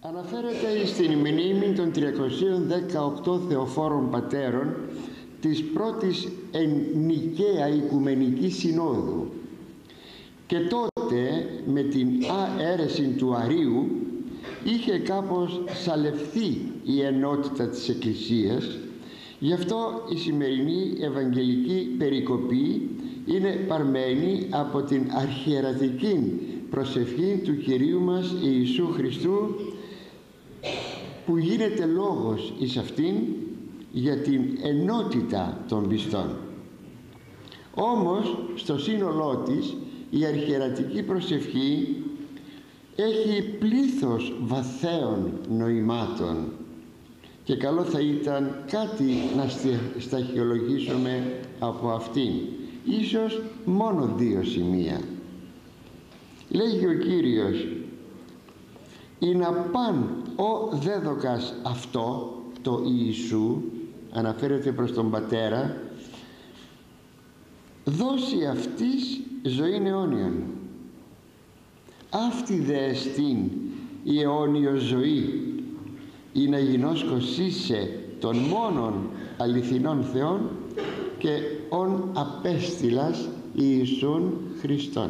Αναφέρεται στην μνήμη των 318 θεοφόρων πατέρων της πρώτης Νικαία Οικουμενικής Συνόδου, και τότε με την αίρεση του Αρείου είχε κάπως σαλευθεί η ενότητα της Εκκλησίας. Γι' αυτό η σημερινή Ευαγγελική περικοπή είναι παρμένη από την αρχιερατική προσευχή του Κυρίου μας Ιησού Χριστού, που γίνεται λόγος εις αυτήν για την ενότητα των πιστών. Όμως στο σύνολό της η αρχιερατική προσευχή έχει πλήθος βαθέων νοημάτων, και καλό θα ήταν κάτι να σταχυολογήσουμε από αυτήν, ίσως μόνο 2 σημεία. Λέγει ο Κύριος: «Ή να παν ο δέδοκας αυτό το Ιησού», αναφέρεται προς τον Πατέρα, «δώσει αυτής ζωήν αιώνιον. Αυτή δε εστίν η αιώνιος ζωή, ή να γινώσκωσίσε των μόνον αληθινών Θεών και ον απέστειλας Ιησούν Χριστόν».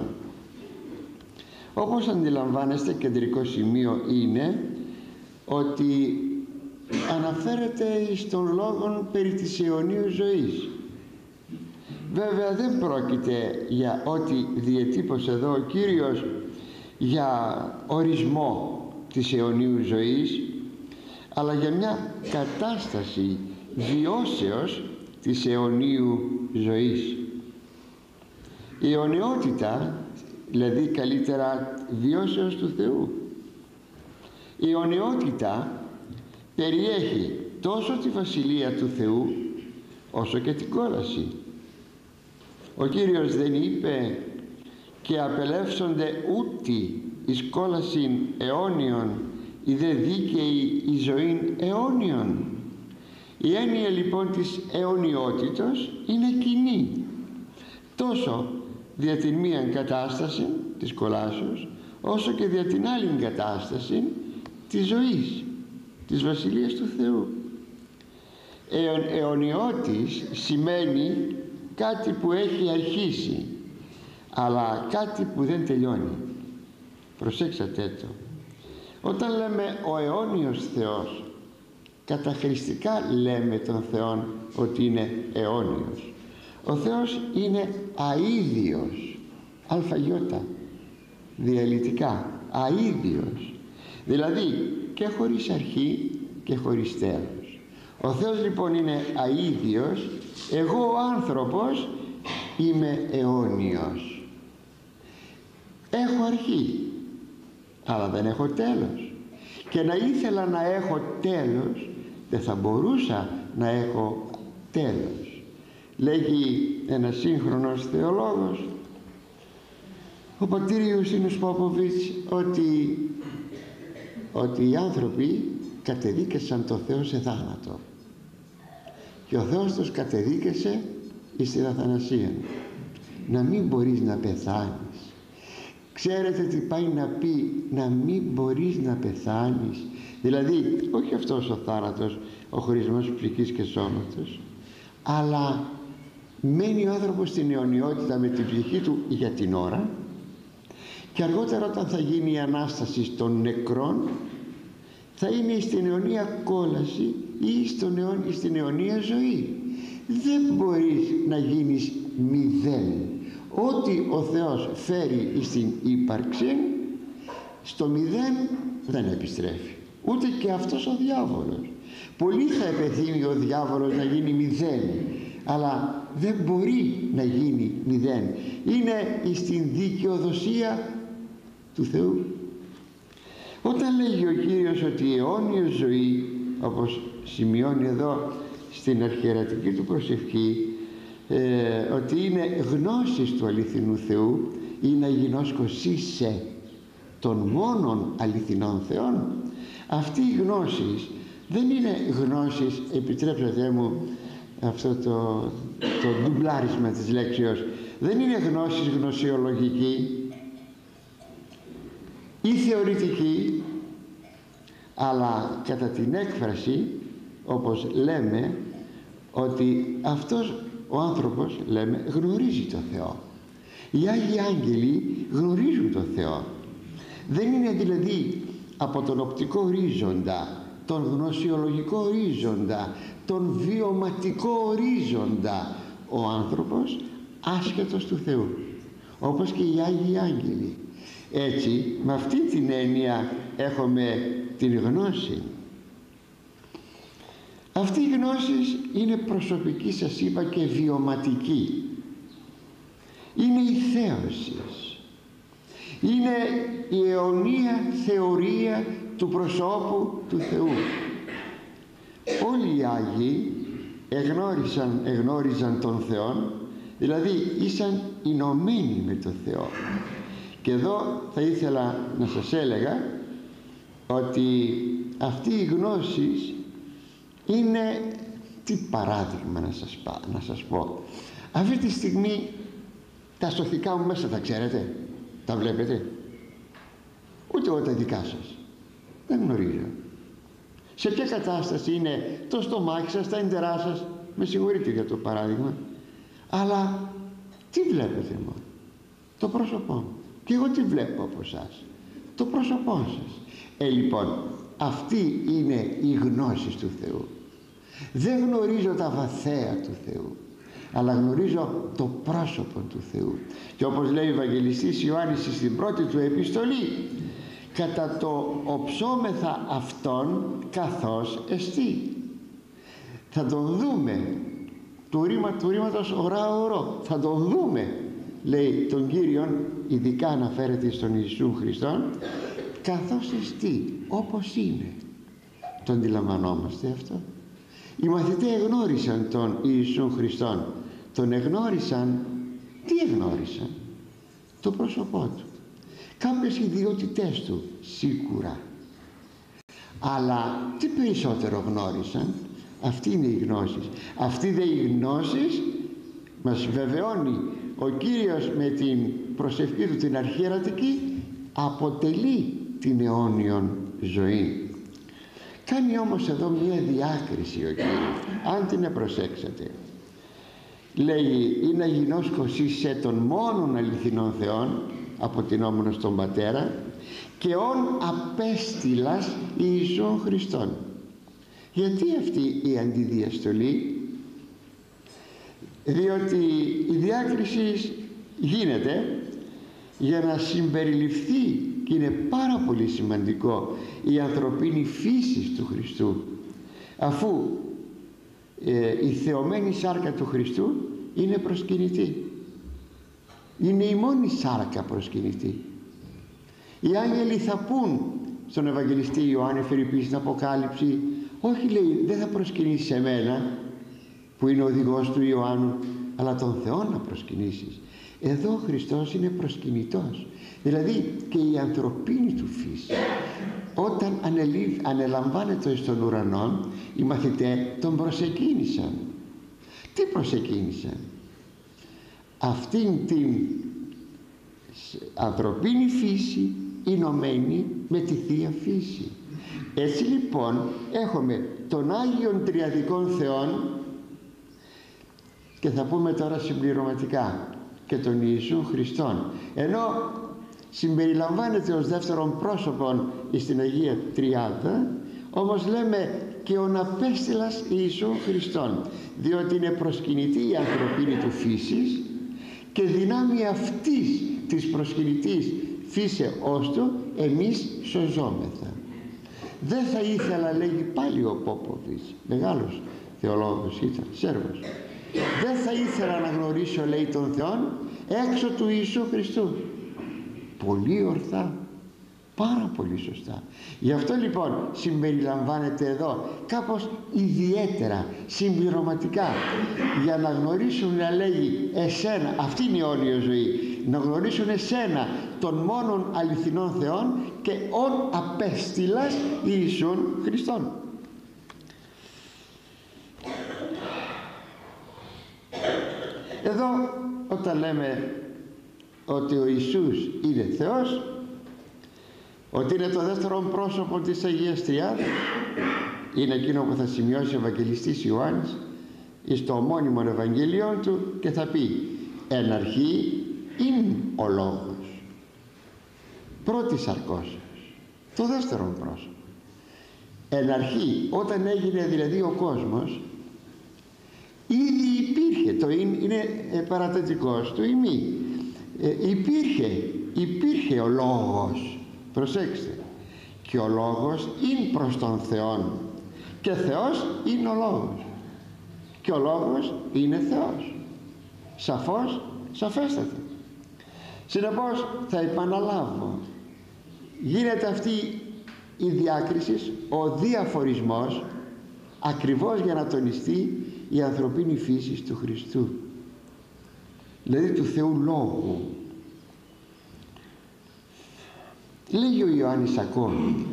Όπως αντιλαμβάνεστε, κεντρικό σημείο είναι ότι αναφέρεται στον λόγο περί της αιωνίου ζωής. Βέβαια δεν πρόκειται για ό,τι διετύπωσε εδώ ο Κύριος, για ορισμό της αιωνίου ζωής, αλλά για μια κατάσταση βιώσεως της αιωνίου ζωής. Η αιωνιότητα, δηλαδή καλύτερα βιώσεως του Θεού. Η αιωνιότητα περιέχει τόσο τη Βασιλεία του Θεού όσο και την κόλαση. Ο Κύριος δεν είπε «και απελεύσονται ούτι εις κόλασιν αιώνιον, ή δε δίκαιη η ζωήν αιώνιον». Η έννοια λοιπόν της αιωνιότητος είναι κοινή τόσο δια την μίαν κατάσταση της κολάσεως, όσο και δια την άλλη κατάσταση της ζωής, της Βασιλείας του Θεού. Αιωνιώτης σημαίνει κάτι που έχει αρχίσει, αλλά κάτι που δεν τελειώνει. Προσέξατε το. Όταν λέμε ο αιώνιος Θεός, καταχρηστικά λέμε τον Θεό ότι είναι αιώνιος. Ο Θεός είναι αίδιος, αλφαγιώτα, διαλυτικά, αίδιος, δηλαδή και χωρίς αρχή και χωρίς τέλος. Ο Θεός λοιπόν είναι αίδιος, εγώ ο άνθρωπος είμαι αιώνιος. Έχω αρχή, αλλά δεν έχω τέλος, και να ήθελα να έχω τέλος, δεν θα μπορούσα να έχω τέλος. Λέγει ένας σύγχρονος θεολόγος, ο πατήρ Ιωσήνος Πόποβιτς, ότι οι άνθρωποι κατεδίκασαν το Θεό σε θάνατο, και ο Θεός τους κατεδίκασε στην αθανασία. Να μην μπορείς να πεθάνεις. Ξέρετε τι πάει να πει να μην μπορείς να πεθάνεις? Δηλαδή όχι αυτός ο θάνατος, ο χωρισμός ψυχής και σώματος, αλλά μένει ο άνθρωπος στην αιωνιότητα με την ψυχή του για την ώρα, και αργότερα όταν θα γίνει η Ανάσταση των νεκρών θα είναι στην αιωνία κόλαση ή στην αιωνία ζωή. Δεν μπορείς να γίνεις μηδέν. Ό,τι ο Θεός φέρει στην ύπαρξη, στο μηδέν δεν επιστρέφει. Ούτε και αυτός ο διάβολος. Πολύ θα επιθυμεί ο διάβολος να γίνει μηδέν, αλλά δεν μπορεί να γίνει μηδέν. Είναι στην δικαιοδοσία του Θεού. Όταν λέγει ο Κύριος ότι η αιώνια ζωή, όπως σημειώνει εδώ στην αρχιερατική του προσευχή, ότι είναι γνώσης του αληθινού Θεού, ή να γινώσκωσίσε των μόνον αληθινών Θεών, αυτή η γνώση δεν είναι γνώσης, επιτρέψατε μου αυτό το ντουμπλάρισμα της λέξεως, δεν είναι γνώσης γνωσιολογική ή θεωρητική, αλλά κατά την έκφραση, όπως λέμε, ότι αυτός ο άνθρωπος, λέμε, γνωρίζει το Θεό. Οι Άγιοι Άγγελοι γνωρίζουν το Θεό. Δεν είναι δηλαδή από τον οπτικό ορίζοντα, τον γνωσιολογικό ορίζοντα, τον βιωματικό ορίζοντα ο άνθρωπος άσχετος του Θεού, όπως και οι Άγιοι Άγγελοι. Έτσι, με αυτή την έννοια έχουμε την γνώση. Αυτή η γνώση είναι προσωπική, σας είπα, και βιωματική. Είναι η θέωση. Είναι η αιωνία θεωρία του προσώπου του Θεού. Όλοι οι Άγιοι εγνώριζαν τον Θεό, δηλαδή ήσαν ενωμένοι με τον Θεό. Και εδώ θα ήθελα να σας έλεγα ότι αυτή η γνώση είναι, τι παράδειγμα να σας πω. Αυτή τη στιγμή τα σωθικά μου μέσα τα ξέρετε, τα βλέπετε? Ούτε εγώ τα δικά σας δεν γνωρίζω. Σε ποια κατάσταση είναι το στομάχι σας, τα εντερά σας, με συγχωρείτε για το παράδειγμα, αλλά τι βλέπετε μόνο? Το πρόσωπό μου. Και εγώ τι βλέπω από εσάς? Το πρόσωπό σας. Λοιπόν, αυτή είναι η γνώση του Θεού. Δεν γνωρίζω τα βαθαία του Θεού, αλλά γνωρίζω το πρόσωπο του Θεού. Και όπως λέει ο Ευαγγελιστής Ιωάννης στην πρώτη του επιστολή, κατά το οψόμεθα αυτόν καθώς εστί. Θα τον δούμε, του ρήματος ωρά, θα τον δούμε, λέει, τον Κύριον, ειδικά αναφέρεται στον Ιησού Χριστόν, καθώς εστί, όπως είναι. Το αντιλαμβανόμαστε αυτό? Οι μαθητές εγνώρισαν τον Ιησού Χριστόν. Τον εγνώρισαν. Τι εγνώρισαν? Το πρόσωπό του, κάποιες ιδιότητές του σίγουρα, αλλά τι περισσότερο γνώρισαν? Αυτή είναι η γνώση. Αυτή δε η γνώση μας βεβαιώνει ο Κύριος με την προσευχή του την αρχιερατική, αποτελεί την αιώνιον ζωή. Κάνει όμως εδώ μία διάκριση ο Κύριος, αν την προσέξετε. Λέει, είναι αγινώσκος σε τον μόνον αληθινών Θεών, αποτινόμενος τον Πατέρα, και ον απέστειλας Ιησούν Χριστόν. Γιατί αυτή η αντιδιαστολή? Διότι η διάκριση γίνεται για να συμπεριληφθεί, και είναι πάρα πολύ σημαντικό, η ανθρωπίνη φύση του Χριστού, αφού η θεωμένη σάρκα του Χριστού είναι προσκυνητή. Είναι η μόνη σάρκα προσκυνητή. Οι άγγελοι θα πούν στον Ευαγγελιστή Ιωάννη, Φερρυπής, στην Αποκάλυψη, όχι, λέει, δεν θα προσκυνήσεις εμένα που είναι ο οδηγός του Ιωάννου, αλλά τον Θεό να προσκυνήσεις. Εδώ ο Χριστός είναι προσκυνητός, δηλαδή και η ανθρωπίνη του φύση. Όταν ανελαμβάνεται στον ουρανό, οι μαθητές τον προσεκίνησαν. Τι προσεκίνησαν? Αυτήν την ανθρωπίνη φύση ενωμένη με τη Θεία Φύση. Έτσι λοιπόν έχουμε τον Άγιον Τριαδικών Θεόν, και θα πούμε τώρα συμπληρωματικά, και τον Ιησού Χριστόν, ενώ συμπεριλαμβάνεται ως δεύτερον πρόσωπον στην Αγία Τριάδα, όμως λέμε και ο απέστειλας Ιησού Χριστόν, διότι είναι προσκυνητή η ανθρωπίνη του φύσης, και δυνάμει αυτής της προσκυνητής φύσεώς του εμείς σωζόμεθα. Δεν θα ήθελα, λέγει πάλι ο Πόποβιτς, μεγάλος θεολόγος ήταν, Σέρβος, δεν θα ήθελα να γνωρίσω, λέει, τον Θεόν έξω του Ιησού Χριστού. Πολύ ορθά, πάρα πολύ σωστά. Γι' αυτό λοιπόν συμπεριλαμβάνεται εδώ κάπως ιδιαίτερα, συμπληρωματικά, για να γνωρίσουν, να λέγει, εσένα, αυτή είναι η αιώνια ζωή, να γνωρίσουν εσένα, τον μόνον αληθινών Θεών, και ον απέστειλας Ιησούν Χριστόν. Εδώ όταν λέμε ότι ο Ιησούς είναι Θεός, ότι είναι το δεύτερο πρόσωπο της Αγίας Τριάδας, είναι εκείνο που θα σημειώσει ο Ευαγγελιστής Ιωάννης εις το ομώνυμο Ευαγγελιό του και θα πει: εν αρχή είναι ο Λόγος, πρώτη σαρκώσεως, το δεύτερο πρόσωπο. Εν αρχή, όταν έγινε δηλαδή ο κόσμος, ήδη υπήρχε, το είναι παρατετικός του ημί, υπήρχε ο Λόγος, προσέξτε, και ο Λόγος είναι προς τον Θεόν και Θεός είναι ο Λόγος και ο Λόγος είναι Θεός, σαφώς, σαφέστατα. Συνεπώς θα επαναλάβω, γίνεται αυτή η διάκριση, ο διαφορισμός, ακριβώς για να τονιστεί η ανθρωπίνη φύση του Χριστού, δηλαδή του Θεού Λόγου. Λέγει ο Ιωάννης ακόμη: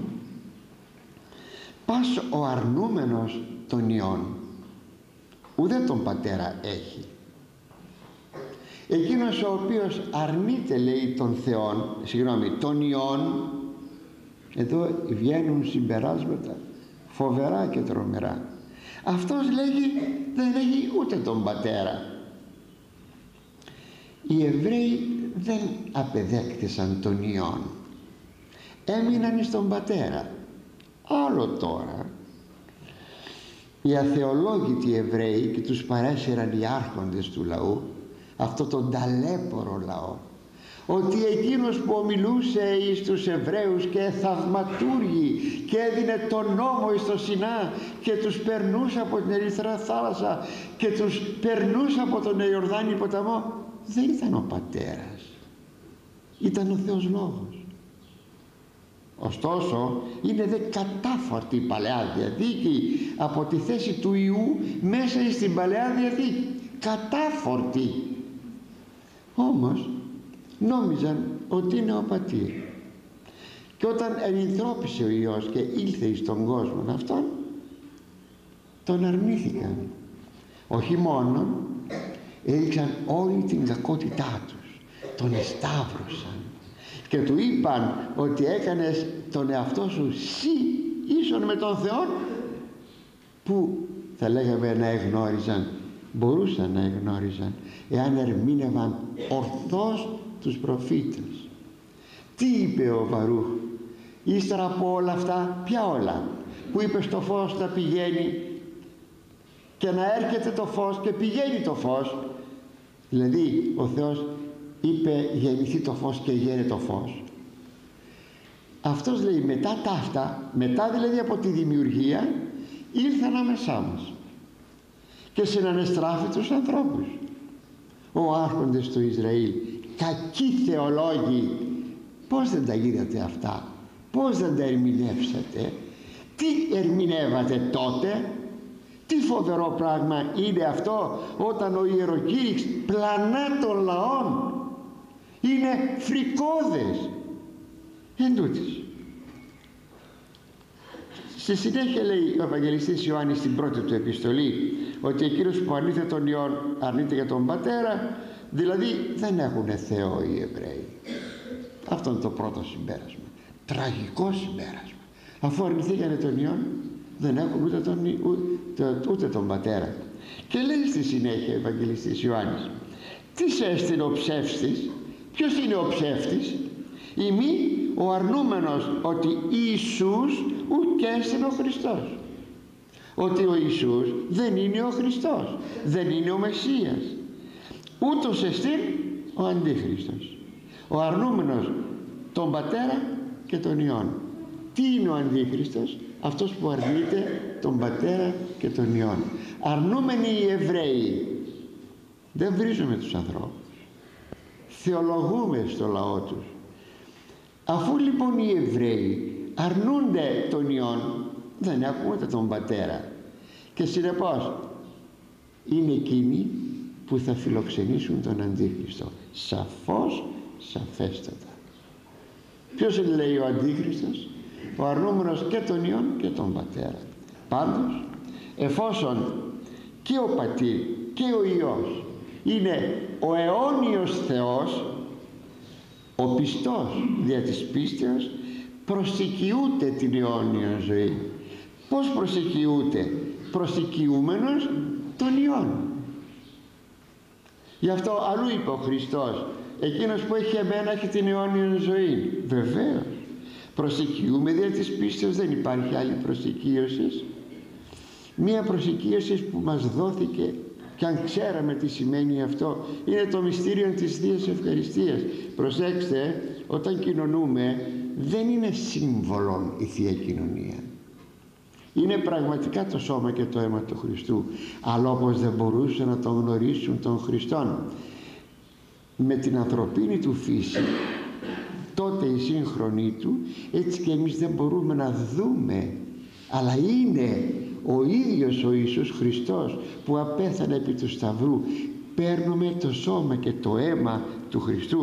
πας ο αρνούμενος των Υιών ουδέ τον Πατέρα έχει. Εκείνος ο οποίος αρνείται, λέει, των Υιών, εδώ βγαίνουν συμπεράσματα φοβερά και τρομερά. Αυτός, λέγει, δεν έχει ούτε τον Πατέρα. Οι Εβραίοι δεν απεδέκτησαν τον Υιόν, έμειναν στον Πατέρα. Άλλο τώρα, οι αθεολόγητοι Εβραίοι, και τους παρέσυραν οι άρχοντες του λαού, αυτό τον ταλέπορο λαό, ότι εκείνος που ομιλούσε εις τους Εβραίους και θαυματούργοι και έδινε τον νόμο εις το Σινά και τους περνούσε από την Ερυθρά θάλασσα και τους περνούσε από τον Ιορδάνη ποταμό, δεν ήταν ο Πατέρας, ήταν ο Θεός Λόγος. Ωστόσο είναι δε κατάφορτη η Παλαιά Διαθήκη από τη θέση του Ιού μέσα στην Παλαιά Διαθήκη, κατάφορτη. Όμως νόμιζαν ότι είναι ο Πατήρ, και όταν ενυνθρώπισε ο Υιός και ήλθε εις τον κόσμο αυτόν, τον αρνήθηκαν. Όχι μόνο, έδειξαν όλη την κακότητά τους, τον εσταύρωσαν και του είπαν ότι έκανες τον εαυτό σου συ ίσον με τον Θεό, που θα λέγαμε να εγνώριζαν, μπορούσαν να εγνώριζαν εάν ερμήνευαν ορθώς τους προφήτες. Τι είπε ο Βαρούχ ύστερα από όλα αυτά? Ποια όλα? Που είπε στο φως να πηγαίνει και να έρχεται το φως και πηγαίνει το φως, δηλαδή ο Θεός είπε γεννηθεί το φως και γένε το φως. Αυτός, λέει, μετά τα αυτά, μετά δηλαδή από τη δημιουργία, ήρθε ανάμεσά μας και συνανεστράφει τους ανθρώπους. Ο άρχοντες του Ισραήλ, κακοί θεολόγοι, πώς δεν τα είδατε αυτά, πώς δεν τα ερμηνεύσατε, τι ερμηνεύατε τότε? Τι φοβερό πράγμα είναι αυτό όταν ο ιεροκήρυξ πλανά των λαών, είναι φρικώδες εν τούτης. Στη συνέχεια λέει ο Ευαγγελιστής Ιωάννης στην πρώτη του επιστολή ότι εκείνος που αρνείται τον Υιόν αρνείται για τον Πατέρα, δηλαδή δεν έχουν Θεό οι Εβραίοι. Αυτό είναι το πρώτο συμπέρασμα, τραγικό συμπέρασμα. Αφού αρνηθήκανε τον Υιόν, δεν έχουν ούτε τον Πατέρα. Και λέει στη συνέχεια ο Ευαγγελιστής Ιωάννης: τι έστειλε ο ψεύστης? Ποιος είναι ο ψεύτης? Ημί ο αρνούμενος ότι Ιησούς ουκ έστειλε ο Χριστός. Ότι ο Ιησούς δεν είναι ο Χριστός, δεν είναι ο Μεσσίας, ούτως εστίν ο Αντίχριστος. Ο αρνούμενος τον Πατέρα και τον Υιόν. Τι είναι ο Αντίχριστος? Αυτός που αρνείται τον Πατέρα και τον Υιόν. Αρνούμενοι οι Εβραίοι, δεν βρίζουμε τους ανθρώπους, θεολογούμε στο λαό τους. Αφού λοιπόν οι Εβραίοι αρνούνται τον Υιόν, δεν έχουν ούτε τον Πατέρα, και συνεπώς είναι εκείνοι που θα φιλοξενήσουν τον Αντίχριστο, σαφώς, σαφέστατα. Ποιος είναι, λέει, ο Αντίχριστος? Ο αρνούμενος και τον Υιόν και τον Πατέρα. Πάντως, εφόσον και ο Πατήρ και ο Υιός είναι ο αιώνιος Θεός, ο πιστός δια της πίστεως προσοικιούται την αιώνια ζωή. Πώς προσοικιούται? Προσοικιούμενος των ιών. Γι' αυτό αλλού είπε ο Χριστός, εκείνος που έχει εμένα έχει την αιώνια ζωή. Βεβαίως, προσοικιούμε δια της πίστεως, δεν υπάρχει άλλη προσοικίωση. Μία προσοικίωση που μας δόθηκε, και αν ξέραμε τι σημαίνει αυτό, είναι το μυστήριο της Θείας Ευχαριστίας. Προσέξτε, όταν κοινωνούμε δεν είναι σύμβολο η Θεία Κοινωνία, είναι πραγματικά το σώμα και το αίμα του Χριστού. Αλλά όπως δεν μπορούσαν να τον γνωρίσουν τον Χριστόν με την ανθρωπίνη του φύση, τότε οι σύγχρονοι του, έτσι και εμείς δεν μπορούμε να δούμε, αλλά είναι ο ίδιος ο Ιησούς Χριστός που απέθανε επί του Σταυρού. Παίρνουμε το σώμα και το αίμα του Χριστού.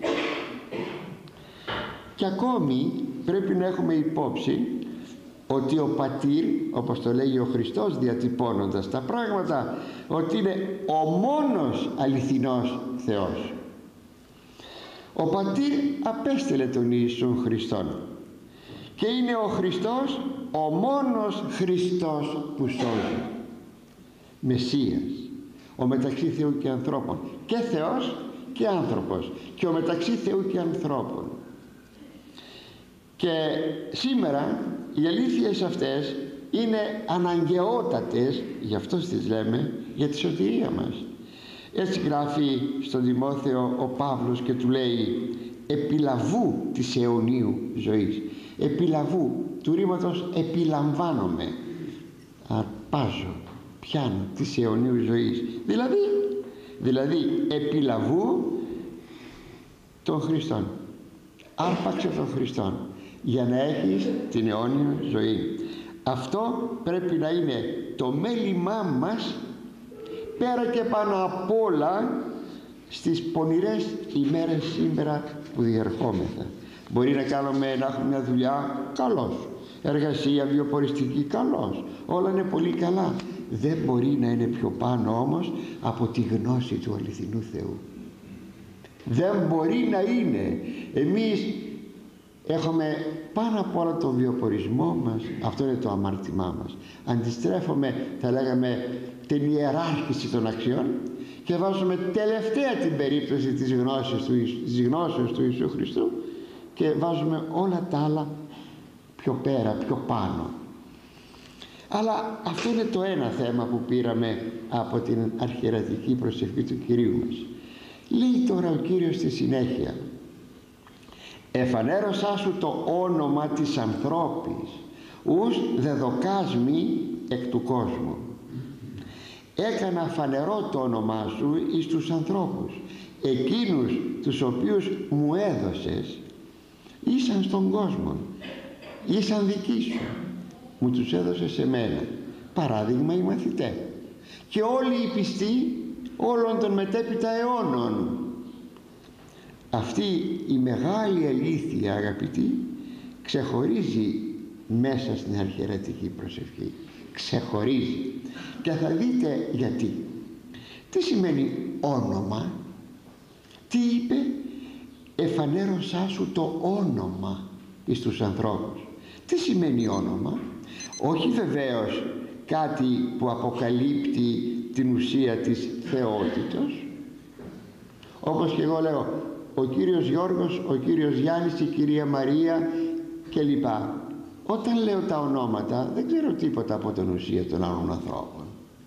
Και ακόμη πρέπει να έχουμε υπόψη ότι ο Πατήρ, όπως το λέγει ο Χριστός διατυπώνοντας τα πράγματα, ότι είναι ο μόνος αληθινός Θεός. Ο Πατήρ απέστειλε τον Ιησούν Χριστόν και είναι ο Χριστός ο μόνος Χριστός που σώζει, Μεσσίας, ο μεταξύ Θεού και ανθρώπων, και Θεός και άνθρωπος, και ο μεταξύ Θεού και ανθρώπων. Και σήμερα οι αλήθειες αυτές είναι αναγκαιότατες, γι' αυτό τις λέμε, για τη σωτηρία μας. Έτσι γράφει στον Τιμόθεο ο Παύλος και του λέει, επιλαβού της αιωνίου ζωής. Επιλαβού, του ρήματος επιλαμβάνομαι, αρπάζω, πιάνω της αιωνίου ζωής. Δηλαδή επιλαβού των Χριστών. Άρπαξε τον Χριστόν για να έχεις την αιώνια ζωή. Αυτό πρέπει να είναι το μέλημά μας, πέρα και πάνω απ' όλα στις πονηρές ημέρες σήμερα που διερχόμεθα. Μπορεί να έχουμε μια δουλειά, καλώς, εργασία βιοποριστική, καλώς, όλα είναι πολύ καλά. Δεν μπορεί να είναι πιο πάνω όμως από τη γνώση του αληθινού Θεού. Δεν μπορεί να είναι. Εμείς έχουμε πάνω απ' όλα τον βιοπορισμό μας, αυτό είναι το αμάρτημά μας. Αντιστρέφουμε, θα λέγαμε, την ιεράρχηση των αξιών και βάζουμε τελευταία την περίπτωση της γνώσεως του Ιησού Χριστού και βάζουμε όλα τα άλλα πιο πέρα, πιο πάνω. Αλλά αυτό είναι το ένα θέμα που πήραμε από την αρχιερατική προσευχή του Κυρίου μας. Λέει τώρα ο Κύριος στη συνέχεια, εφανέρωσά σου το όνομα της ανθρώπης, ους δεδοκάσμη εκ του κόσμου. Έκανα φανερό το όνομά σου εις τους ανθρώπους, εκείνους τους οποίους μου έδωσες, ήσαν στον κόσμο, ήσαν δικοί σου, μου τους έδωσες σε μένα, παράδειγμα οι μαθητές και όλοι οι πιστοί όλων των μετέπειτα αιώνων. Αυτή η μεγάλη αλήθεια, αγαπητοί, ξεχωρίζει μέσα στην αρχιερατική προσευχή, ξεχωρίζει, και θα δείτε γιατί. Τι σημαίνει όνομα? Τι είπε? Εφανέρωσά σου το όνομα εις τους ανθρώπους. Τι σημαίνει όνομα? Όχι βεβαίως κάτι που αποκαλύπτει την ουσία της θεότητος, όπως και εγώ λέω ο κύριος Γιώργος, ο κύριος Γιάννης, η κυρία Μαρία κλπ. Όταν λέω τα ονόματα δεν ξέρω τίποτα από την ουσία των άλλων ανθρώπων,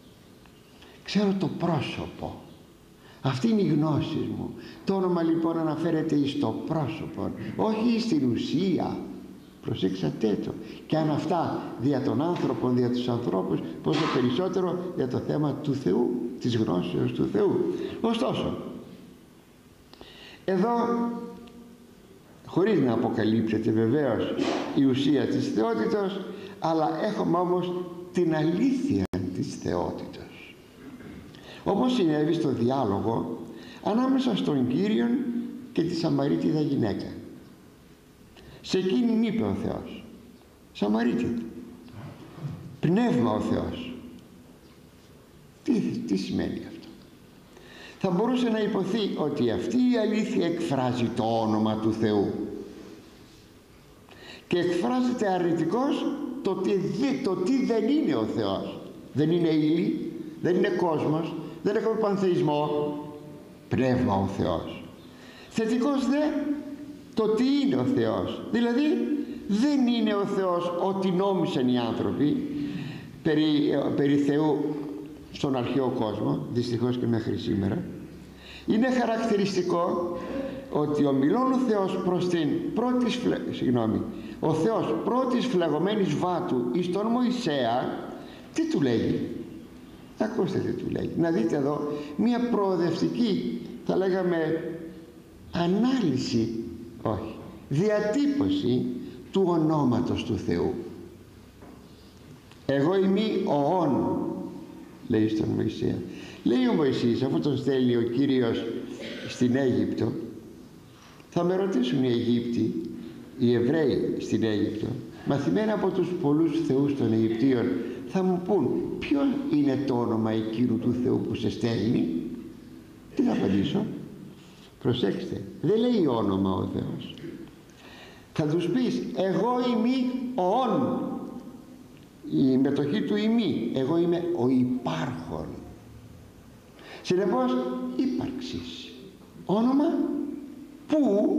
ξέρω το πρόσωπο. Αυτή είναι η γνώση μου. Το όνομα λοιπόν αναφέρεται εις το πρόσωπο, όχι στην ουσία. Προσέξατε το. Και αν αυτά δια των άνθρωπων, δια τους ανθρώπους, πόσο περισσότερο για το θέμα του Θεού, της γνώσεως του Θεού. Ωστόσο, εδώ, χωρίς να αποκαλύψετε βεβαίως η ουσία της θεότητος, αλλά έχουμε όμως την αλήθεια της θεότητος, όπως συνέβη στο διάλογο ανάμεσα στον Κύριον και τη Σαμαρίτιδα γυναίκα. Σε εκείνην είπε ο Θεός, Σαμαρίτιδα, πνεύμα ο Θεός. Τι σημαίνει αυτό? Θα μπορούσε να υποθεί ότι αυτή η αλήθεια εκφράζει το όνομα του Θεού και εκφράζεται αρνητικός το τι δεν είναι ο Θεός. Δεν είναι ύλη, δεν είναι κόσμος, δεν έχουμε πανθεϊσμό, πνεύμα ο Θεός. Θετικός δε το τι είναι ο Θεός, δηλαδή δεν είναι ο Θεός ό,τι νόμισαν οι άνθρωποι περί Θεού στον αρχαίο κόσμο, δυστυχώς και μέχρι σήμερα. Είναι χαρακτηριστικό ότι ο μιλών ο Θεός προς την ο Θεός πρώτης φλεγωμένης βάτου εις τον Μωυσέα, τι του λέγει? Ακούστε τι του λέγει. Να δείτε εδώ μια προοδευτική, θα λέγαμε, ανάλυση, όχι, διατύπωση του ονόματος του Θεού. Εγώ είμαι ο Ων, λέει στον Μωυσέα. Λέει ο Μωυσής, αφού τον στέλνει ο Κύριος στην Αίγυπτο, θα με ρωτήσουν οι Αιγύπτιοι, οι Εβραίοι στην Αίγυπτο, μαθημένοι από τους πολλούς θεούς των Αιγυπτίων, θα μου πούν ποιο είναι το όνομα εκείνου του Θεού που σε στέλνει. Τι θα απαντήσω? Προσέξτε, δεν λέει όνομα ο Θεός. Θα τους πεις, εγώ είμαι ο Ων, η μετοχή του ημί, εγώ είμαι ο υπάρχων. Συνεπώς ύπαρξης. Όνομα που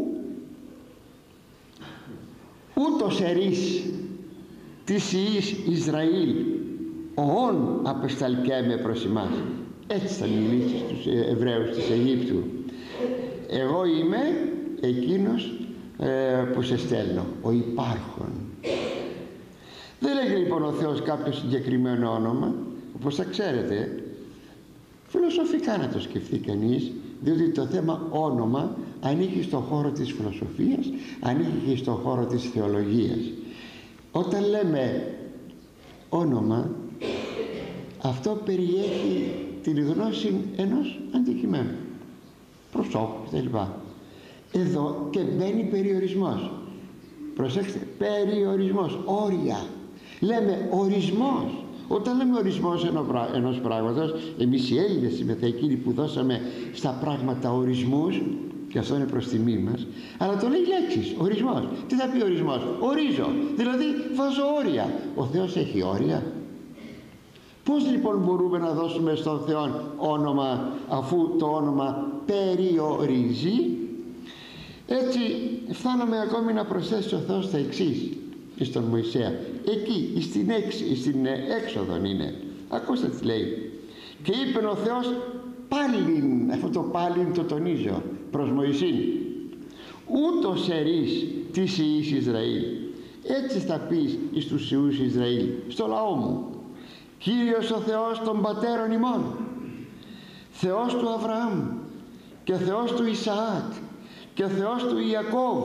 ούτως ερείς της Υιής Ισραήλ, ο Ων απεσταλκέμε προς εμάς. Έτσι θα μιλήσει στους Εβραίους της Αιγύπτου. Εγώ είμαι εκείνος που σε στέλνω, ο υπάρχων. Δεν λέγει λοιπόν ο Θεός κάποιο συγκεκριμένο όνομα, όπως θα ξέρετε, φιλοσοφικά να το σκεφτεί κανείς, διότι το θέμα όνομα ανήκει στον χώρο της φιλοσοφίας, ανήκει και στον χώρο της θεολογίας. Όταν λέμε όνομα, αυτό περιέχει την γνώση ενός αντικειμένου, προσώπου κτλ. Εδώ και μπαίνει περιορισμός. Προσέξτε, περιορισμός, όρια. Λέμε ορισμός. Όταν λέμε ορισμός ενός πράγματος, εμείς οι Έλληνες είμαστε εκείνοι που δώσαμε στα πράγματα ορισμούς, και αυτό είναι προς τιμή μας, αλλά το λέει λέξεις, ορισμός. Τι θα πει ορισμός? Ορίζω, δηλαδή βάζω όρια. Ο Θεός έχει όρια? Πώς λοιπόν μπορούμε να δώσουμε στον Θεό όνομα, αφού το όνομα περιορίζει? Έτσι φτάνουμε ακόμη να προσθέσει ο Θεός τα εξής στον Μωυσέα. Εκεί στην έξοδον είναι. Ακούστε τι λέει. Και είπε ο Θεός πάλιν, αυτό το πάλιν το τονίζω προς Μωυσήν, ούτως ερείς της Υιής Ισραήλ. Έτσι θα πεις εις τους Υιούς Ισραήλ, στο λαό μου, Κύριος ο Θεός των πατέρων ημών, Θεός του Αβραάμ και Θεός του Ισαάκ και Θεός του Ιακώβ,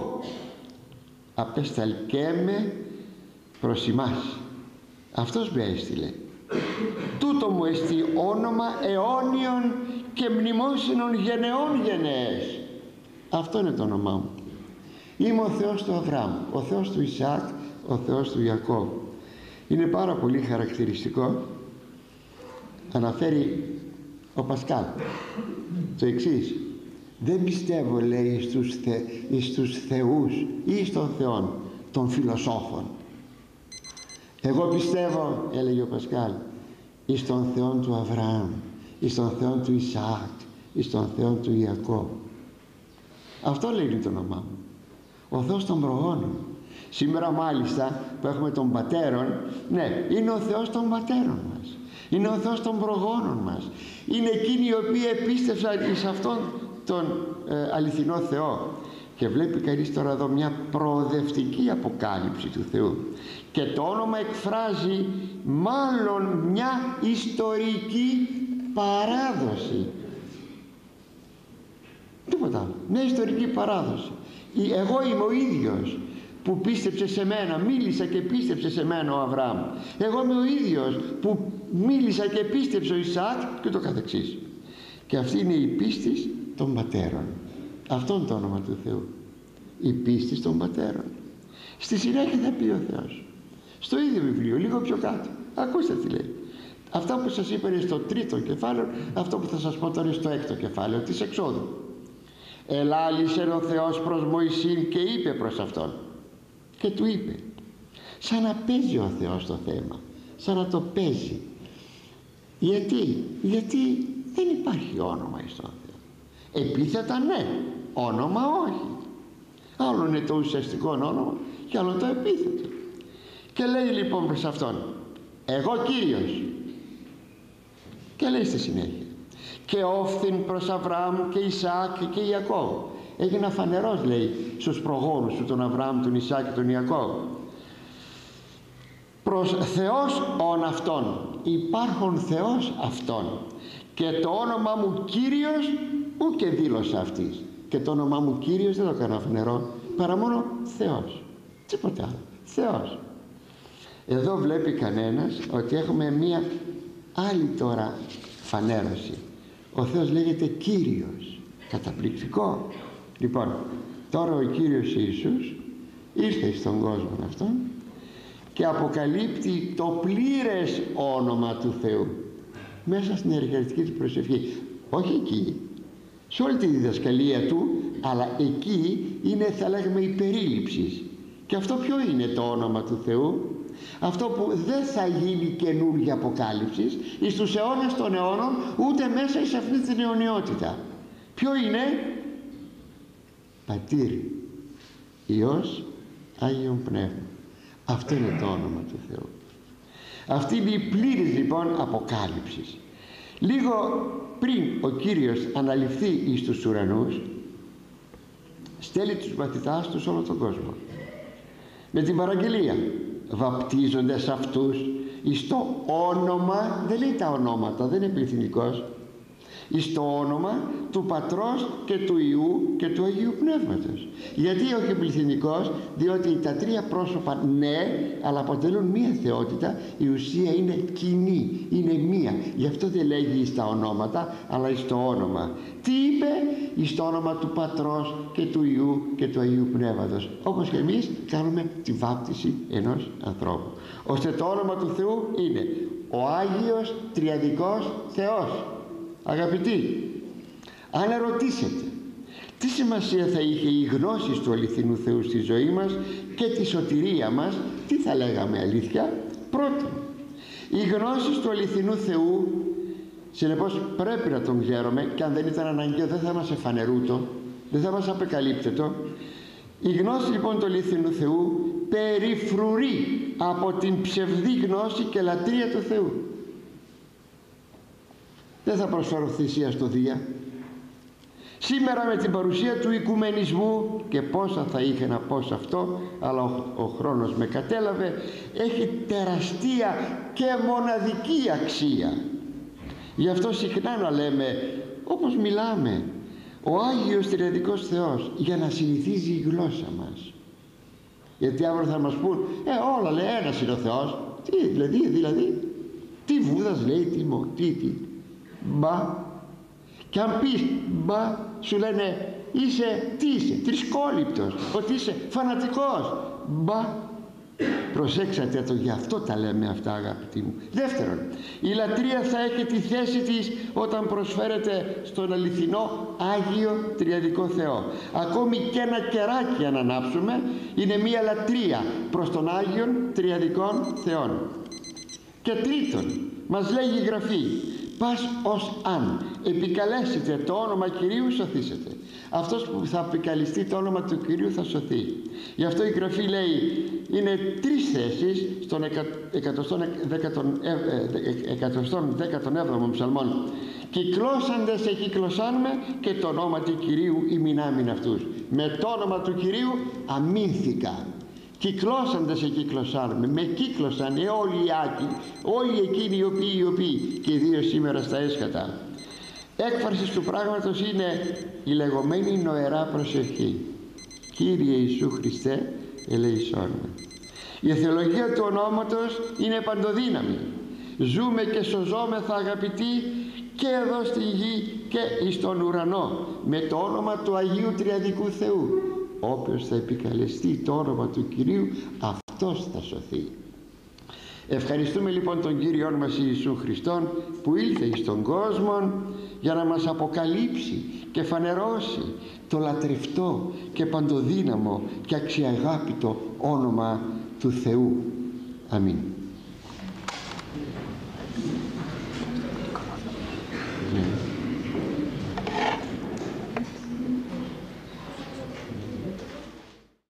απεσταλκέμε προς ημάς. Αυτός με έστειλε. Τούτο μου εστί όνομα αιώνιον και μνημόσυνον γενεών γενναίες. Αυτό είναι το όνομά μου. Είμαι ο Θεός του Αβραάμ, ο Θεός του Ισαάκ, ο Θεός του Ιακώβ. Είναι πάρα πολύ χαρακτηριστικό. Αναφέρει ο Πασκάλ το εξής. Δεν πιστεύω, λέει, στους θεούς ή στον Θεόν των φιλοσόφων. Εγώ πιστεύω, έλεγε ο Πασκάλ, εις τον Θεόν του Αβραάμ, εις τον Θεόν του Ισαάκ, εις τον Θεόν του Ιακώβ. Αυτό λέει το όνομά μου. Ο Θεός των προγόνων. Σήμερα μάλιστα που έχουμε των πατέρων, ναι, είναι ο Θεός των πατέρων μας, είναι ο Θεός των προγόνων μας, είναι εκείνοι οι οποίοι επίστευσαν εις αυτόν τον αληθινό Θεό. Και βλέπει κανείς τώρα εδώ μια προοδευτική αποκάλυψη του Θεού, και το όνομα εκφράζει μάλλον μια ιστορική παράδοση, τίποτα άλλο, μια ιστορική παράδοση. Εγώ είμαι ο ίδιος που πίστεψε σε μένα, μίλησα και πίστεψε σε μένα ο Αβραάμ. Εγώ είμαι ο ίδιος που μίλησα και πίστεψε ο Ισαάκ, και το καθεξής. Και αυτή είναι η πίστη των πατέρων. Αυτό είναι το όνομα του Θεού, η πίστη των πατέρων. Στη συνέχεια θα πει ο Θεός στο ίδιο βιβλίο, λίγο πιο κάτω, ακούστε τι λέει. Αυτά που σας είπα είναι στο τρίτο κεφάλαιο, αυτό που θα σας πω τώρα είναι στο έκτο κεφάλαιο της Εξόδου. Ελάλησε ο Θεός προς Μωυσήν και είπε προς αυτόν, και του είπε, σαν να παίζει ο Θεός το θέμα, σαν να το παίζει. Γιατί δεν υπάρχει όνομα εις τον Θεό. Επίθετα ναι, όνομα όχι. Άλλο είναι το ουσιαστικό όνομα και άλλο το επίθετο. Και λέει λοιπόν προς αυτόν, εγώ Κύριος. Και λέει στη συνέχεια, και όφθην προς Αβραάμ και Ισαάκ και Ιακώβ. Έγινα φανερός, λέει, στους προγόνους του, τον Αβραάμ, τον Ισαάκ και τον Ιακώβ. Προς Θεός ον αυτόν, υπάρχον Θεός αυτόν, και το όνομα μου Κύριος ούτε δήλωσα αυτής. Και το όνομα μου Κύριος δεν το έκανα φανερό, παρά μόνο Θεός, τίποτε άλλο, Θεός. Εδώ βλέπει κανένας ότι έχουμε μία άλλη τώρα φανέρωση. Ο Θεός λέγεται Κύριος. Καταπληκτικό. Λοιπόν, τώρα ο Κύριος Ιησούς ήρθε στον κόσμο αυτόν και αποκαλύπτει το πλήρες όνομα του Θεού μέσα στην ευχαριστική του προσευχή. Όχι εκεί, σε όλη τη διδασκαλία του, αλλά εκεί είναι, θα λέγαμε, η περίληψη. Και αυτό ποιο είναι το όνομα του Θεού? Αυτό που δεν θα γίνει καινούργια αποκάλυψη εις τους αιώνας των αιώνων, ούτε μέσα εις αυτή την αιωνιότητα. Ποιο είναι? Πατήρ, Υιός, Άγιον Πνεύμα. Αυτό είναι το όνομα του Θεού. Αυτή είναι η πλήρης λοιπόν αποκάλυψη. Λίγο πριν ο Κύριος αναληφθεί εις τους ουρανούς, στέλνει τους μαθητάς του σε όλο τον κόσμο με την παραγγελία, βαπτίζοντες αυτούς εις το όνομα, δεν λέει τα ονόματα, δεν είναι πληθυνικός, εις το όνομα του Πατρός και του Υιού και του Αγίου Πνεύματος. Γιατί όχι πληθυνικός? Διότι τα τρία πρόσωπα ναι, αλλά αποτελούν μία θεότητα. Η ουσία είναι κοινή, είναι μία. Γι' αυτό δεν λέγει εις τα ονόματα, αλλά εις το όνομα. Τι είπε? Εις το όνομα του Πατρός και του Υιού και του Αγίου Πνεύματος. Όπως και εμείς κάνουμε τη βάπτιση ενός ανθρώπου, ώστε το όνομα του Θεού είναι ο Άγιος Τριαδικός Θεός. Αγαπητοί, αν ερωτήσετε τι σημασία θα είχε η γνώση του αληθινού Θεού στη ζωή μας και τη σωτηρία μας, τι θα λέγαμε αλήθεια? Πρώτον, η γνώση του αληθινού Θεού, συνεπώς πρέπει να τον ξέρουμε, και αν δεν ήταν αναγκαίο δεν θα μας εφανερούτο, δεν θα μας απεκαλύπτετο. Η γνώση λοιπόν του αληθινού Θεού περιφρουρεί από την ψευδή γνώση και λατρεία του Θεού. Δεν θα προσφέρω θυσία στο Δία. Σήμερα με την παρουσία του οικουμενισμού, και πόσα θα είχε να πω σε αυτό, αλλά ο χρόνος με κατέλαβε, έχει τεραστία και μοναδική αξία. Γι' αυτό συχνά να λέμε, όπως μιλάμε, ο Άγιος Τριαδικός Θεός, για να συνηθίζει η γλώσσα μας. Γιατί αύριο θα μας πούν, όλα λέει ένας είναι ο Θεός. Τι δηλαδή, τι Βούδας λέει, τι. Μπα. Και αν πεις μπα, σου λένε τι είσαι, τρισκόληπτος, ότι είσαι φανατικός. Μπα. Προσέξατε το, γι' αυτό τα λέμε αυτά, αγαπητοί μου. Δεύτερον, η λατρεία θα έχει τη θέση της όταν προσφέρεται στον αληθινό Άγιο Τριαδικό Θεό. Ακόμη και ένα κεράκι αν ανάψουμε είναι μία λατρεία προς τον Άγιον Τριαδικών Θεών. Και τρίτον, μας λέγει η Γραφή, πας ως αν επικαλέσετε το όνομα Κυρίου σωθήσετε. Αυτός που θα επικαλεστεί το όνομα του Κυρίου θα σωθεί. Γι' αυτό η Γραφή λέει, είναι τρεις θέσεις στον 117ο ψαλμόν. Κυκλώσαντες εκυκλωσάνουμε και το όνομα του Κυρίου ημινάμιν αυτούς. Με το όνομα του Κυρίου αμήνθηκα. Κυκλώσαντες εκυκλωσάνουμε, με κύκλωσαν όλοι οι άκοι, όλοι εκείνοι οι οποίοι και ιδίως σήμερα στα έσχατα. Έκφραση του πράγματος είναι η λεγόμενη νοερά προσευχή. Κύριε Ιησού Χριστέ, ελεησόν με. Η θεολογία του ονόματος είναι παντοδύναμη. Ζούμε και σωζόμεθα, αγαπητοί, και εδώ στη γη και στον ουρανό, με το όνομα του Αγίου Τριαδικού Θεού. Όποιος θα επικαλεστεί το όνομα του Κυρίου, αυτός θα σωθεί. Ευχαριστούμε λοιπόν τον Κύριό μας Ιησού Χριστόν που ήλθε στον κόσμο για να μας αποκαλύψει και φανερώσει το λατρευτό και παντοδύναμο και αξιαγάπητο όνομα του Θεού. Αμήν.